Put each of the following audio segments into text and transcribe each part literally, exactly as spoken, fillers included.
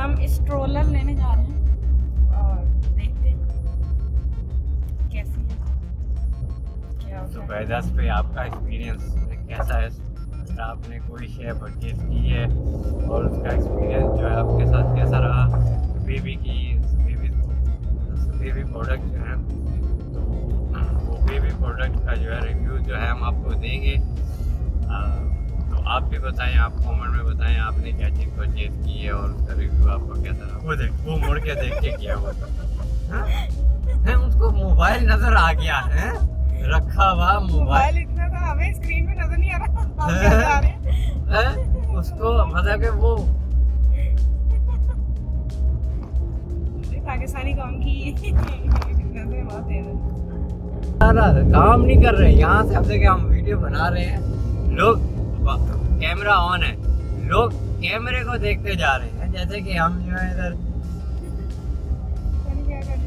हम स्ट्रोलर लेने जा रहे हैं और देखते हैं कैसी है, क्या तो होता है। वेदर्स पे आपका एक्सपीरियंस कैसा है? अगर आपने कोई शेयर परचेज की है और उसका एक्सपीरियंस जो है आपके साथ कैसा रहा, बेबी की बेबी बेबी प्रोडक्ट जो है, तो वो बेबी प्रोडक्ट का जो है रिव्यू जो है हम आपको देंगे। आ, तो आप भी बताएं, आप कमेंट में बताएं आपने क्या चीज़ परचेज की है और उसका रिव्यू आपका कैसा रहा। वो देख, वो मुड़ के देख के किया वो है, उसको मोबाइल नजर आ गया है, रखा हुआ मोबाइल इतना तो हमें स्क्रीन पे नजर नहीं आ रहा, हम क्या जा रहे हैं। है उसको, मतलब कि वो पाकिस्तानी कौम की नजर बहुत तेज सारा काम नहीं कर रहे। यहाँ से अब देखिए हम वीडियो बना रहे हैं, लोग कैमरा ऑन है, लोग कैमरे को देखते जा रहे हैं जैसे कि हम जो है इधर क्या कर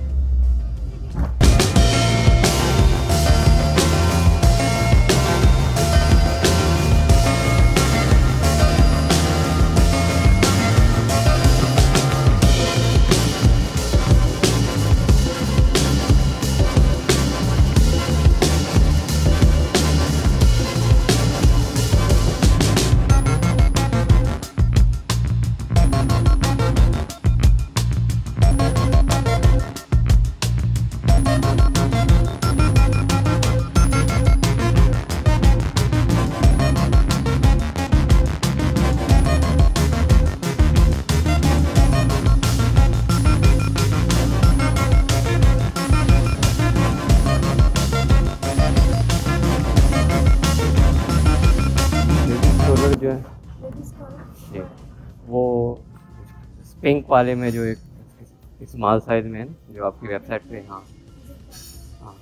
जो है जी, वो पिंक वाले में जो एक स्मॉल साइज में है ना, जो आपकी वेबसाइट पे। हाँ हाँ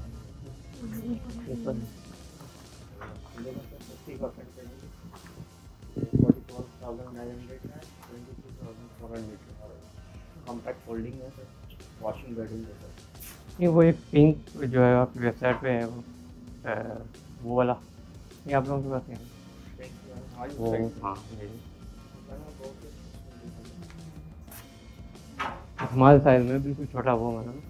कॉम्पैक्ट फोल्डिंग है सर, वॉशिंग बेडिंग है सर। नहीं, वो एक पिंक जो है आपकी वेबसाइट पे है, वो आ, वो वाला ये आप लोगों के पास है वो। हाँ स्मॉल साइज में बिल्कुल छोटा वो मतलब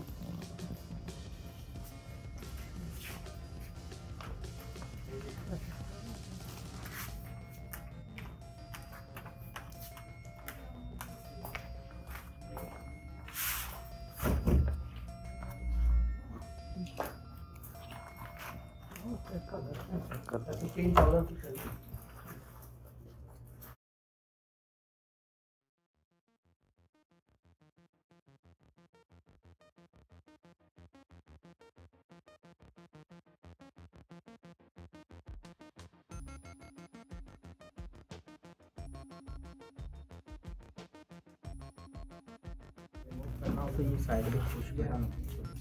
तो ये साइड में पुश करना ना,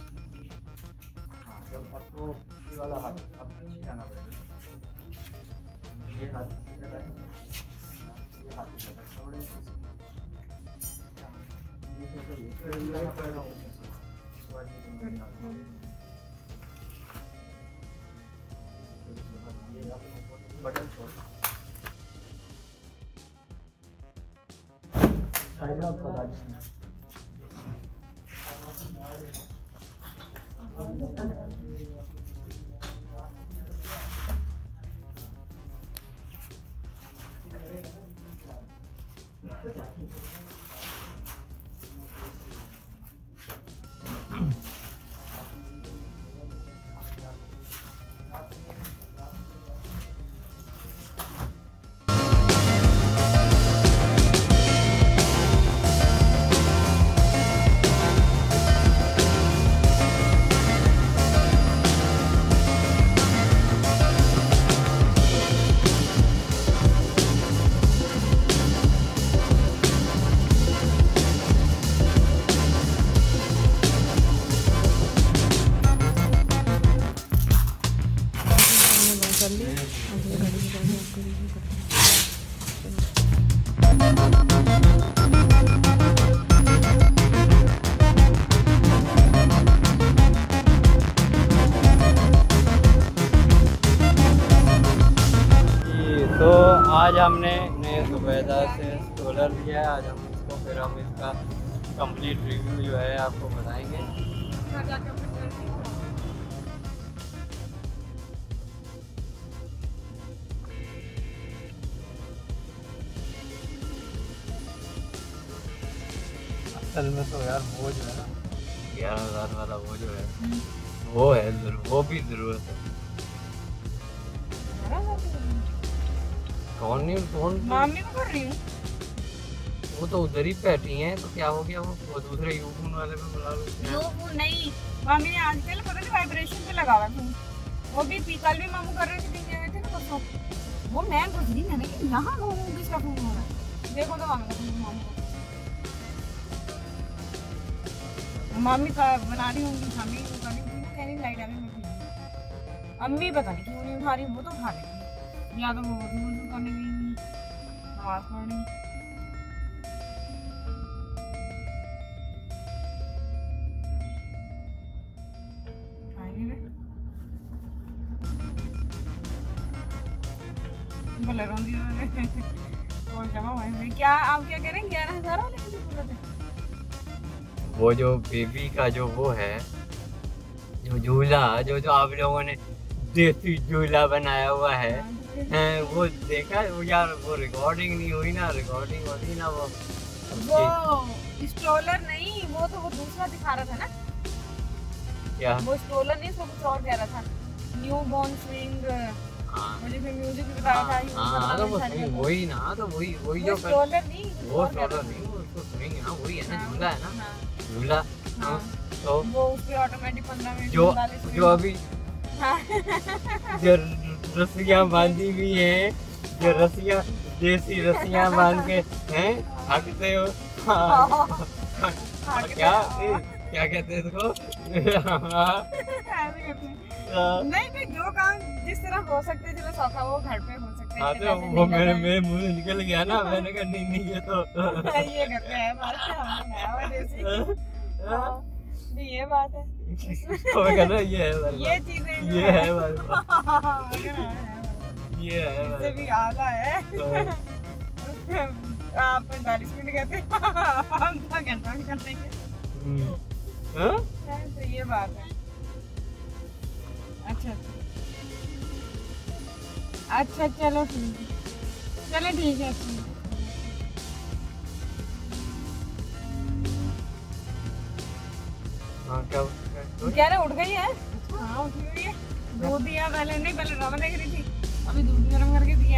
जब आपको ये वाला हाथ अब नीचे जाना पड़ेगा, ये हाथ नीचे जाना है, ये हाथ नीचे जाना है, थोड़े से ये तो ये तो लाइट कर रहा हूँ ये बटन छोड़ साइड में आपको लगा देना। लिया है, आज हम इसको फिर हम इसका कंप्लीट रिव्यू जो है आपको बताएंगे। असल में तो यार वो जो है ना ग्यारह हजार वाला वो जो है वो है जरूर, वो भी जरूरत है। कौन नहीं कौन मामी को कर रही हूँ, वो तो उधर ही बैठी हैं, तो क्या हो गया वो वो दूसरे यूफोन वाले पे बुला लो। यूफोन नहीं, मामी ने आजकल पता नहीं वाइब्रेशन पे लगा हुआ था, वो भी कल भी मामू कर रहे थे, दिन गए थे ना परसों, वो मैं गुजरी मैंने कि यहाँ घूमू किसका फोन हो रहा है, देखो तो मामी का फोन, मामी मामी का बना रही होंगी, मम्मी उठा रही कह रही लाइट आ गई, मैं अम्मी पता नहीं क्यों नहीं उठा रही, वो तो उठा लेगी, या तो वो वजू करने गई नमाज पढ़ने। बोले रोंदी और जमा हुए क्या आप क्या कह रहे हैं, ग्यारह हजार वाले की जरूरत है? वो जो बेबी का जो वो है जो झूला जो जो आप लोगों ने देसी झूला बनाया हुआ है, हैं वो देखा वो यार, वो रिकॉर्डिंग नहीं हुई ना, रिकॉर्डिंग होती ना वो वो स्ट्रोलर नहीं, वो तो वो दूसरा दिखा रहा था ना, क्या वो स्ट्रोलर नहीं, उसको कुछ और कह रहा था, न्यू बॉर्न स्विंग, मुझे फिर म्यूजिक भी बताया था। हाँ तो वो वही ना, तो वही वही जो स्ट्रोलर नहीं, वो स्ट्रोलर नहीं, वो उसको स्विंग है ना, वही है ना, झूला है ना, झूला। तो वो उसके ऑटोमेटिक पंद्रह मिनट जो जो अभी जो रस्सियाँ बांधी हुई है, जो रस्सियाँ देसी रस्सियाँ बांध के हैं भागते हो, क्या क्या कहते हैं इसको? नहीं नहीं, जो काम जिस तरह हो सकते है, चलो सौखा वो घर पे हो सकते हैं। हाँ तो वो मेरे मेरे मुंह से निकल गया ना, मैंने कहा नहीं नहीं ये तो ये घर पे है हमारे, हमने नया हुआ देसी, नहीं ये बात है, तो मैं कह रहा ये है, ये चीजें ये है ये है, इससे भी आला है। आप पैंतालीस मिनट कहते हैं, हम तो घंटा भी कर देंगे, तो ये बात है। अच्छा अच्छा चलो ठीक है, चलो ठीक है। हाँ क्या क्या रहे, उठ गई है? हाँ उठी हुई है, दूध दिया पहले, नहीं पहले ड्रामा देख रही थी, अभी दूध गर्म करके दिया।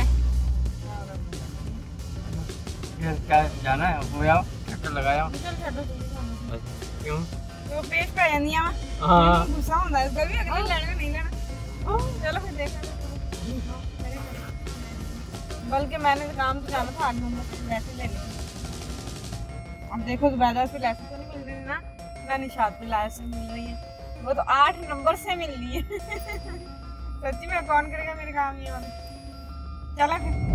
क्या जाना है वो यार, चक्कर लगाया क्यों तो पेट पे जानी है, हाँ गुस्सा होता है, कभी अगले लेना नहीं लेना, चलो फिर देखा, बल्कि मैंने काम तो जाना था आठ नंबर वैसे ले ली, अब देखो दोबारा से लैसे तो नहीं मिल रही ना, ना निशात पे लैसे मिल रही है, वो तो आठ नंबर से मिल रही है। सच्ची में कौन करेगा मेरे काम ये वाला, चला फिर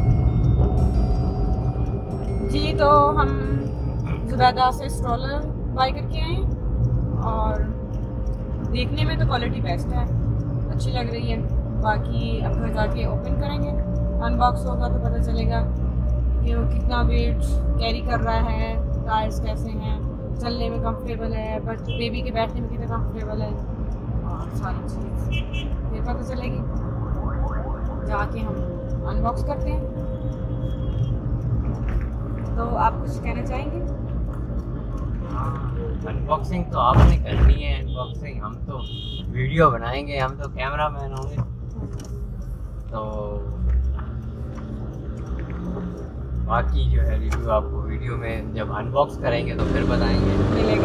जी। तो हम जुबैदा से स्ट्रोलर बाई करके आए, और देखने में तो क्वालिटी बेस्ट है, अच्छी लग रही है, बाकी अब घर जाके ओपन करेंगे, अनबॉक्स होगा तो पता चलेगा कि वो कितना वेट कैरी कर रहा है, टायर्स कैसे हैं, चलने में कंफर्टेबल है, बट बेबी के बैठने में कितना कंफर्टेबल है, और सारी चीज़ फिर पता चलेगी, जाके हम अनबॉक्स करते हैं। तो आप कुछ कहना चाहेंगे? अनबॉक्सिंग तो आपने करनी है, अनबॉक्सिंग हम तो वीडियो बनाएंगे, हम तो कैमरा मैन होंगे, तो बाकी जो है रिव्यू आपको वीडियो में जब अनबॉक्स करेंगे तो फिर बताएंगे।